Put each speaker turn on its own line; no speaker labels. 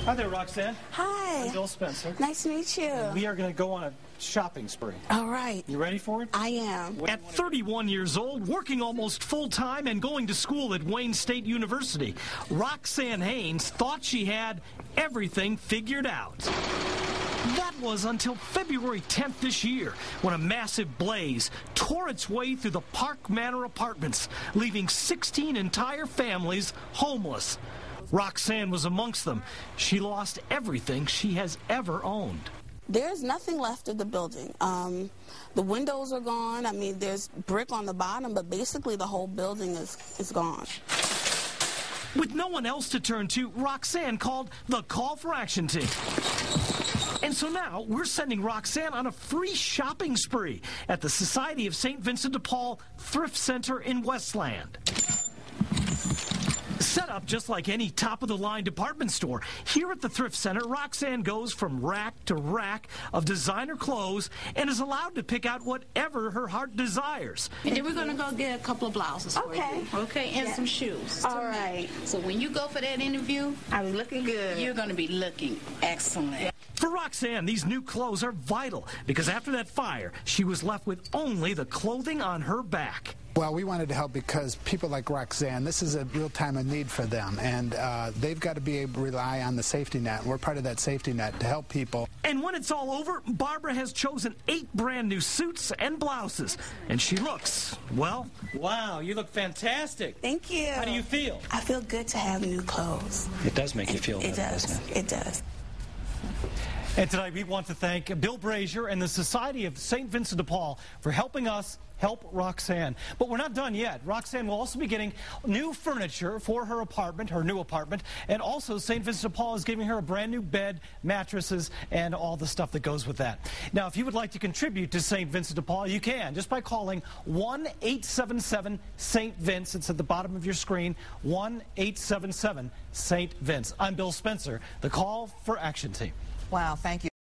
Hi there, Roxanne.
Hi.
I'm Bill Spencer.
Nice to meet you.
And we are going to go on a shopping spree.
All right.
You ready for it?
I am.
At 31 years old, working almost full-time and going to school at Wayne State University, Roxanne Haynes thought she had everything figured out. That was until February 10th this year, when a massive blaze tore its way through the Park Manor Apartments, leaving 16 entire families homeless. Roxanne was amongst them. She lost everything she has ever owned.
There's nothing left of the building. The windows are gone. I mean, there's brick on the bottom, but basically the whole building is gone.
With no one else to turn to, Roxanne called the Call for Action team. And so now we're sending Roxanne on a free shopping spree at the Society of St. Vincent de Paul Thrift Center in Westland. Set up just like any top-of-the-line department store, here at the Thrift Center, Roxanne goes from rack to rack of designer clothes and is allowed to pick out whatever her heart desires.
And then we're going to go get a couple of blouses for you. Okay, and some shoes.
All right.
So when you go for that interview,
I'm looking good.
You're going to be looking excellent.
For Roxanne, these new clothes are vital because after that fire, she was left with only the clothing on her back.
Well, we wanted to help because people like Roxanne, this is a real time of need for them, and they've got to be able to rely on the safety net. We're part of that safety net to help people.
And when it's all over, Barbara has chosen 8 brand new suits and blouses, and she looks, well...
Wow, you look fantastic.
Thank you.
How do you feel?
I feel good to have new clothes.
It does make you feel better, doesn't it?
It does.
And tonight we want to thank Bill Brazier and the Society of St. Vincent de Paul for helping us help Roxanne. But we're not done yet. Roxanne will also be getting new furniture for her apartment, her new apartment, and also St. Vincent de Paul is giving her a brand new bed, mattresses, and all the stuff that goes with that. Now, if you would like to contribute to St. Vincent de Paul, you can, just by calling 1-877-ST-VINCE. It's at the bottom of your screen, 1-877-ST-VINCE. I'm Bill Spencer, the Call for Action team.
Wow, thank you.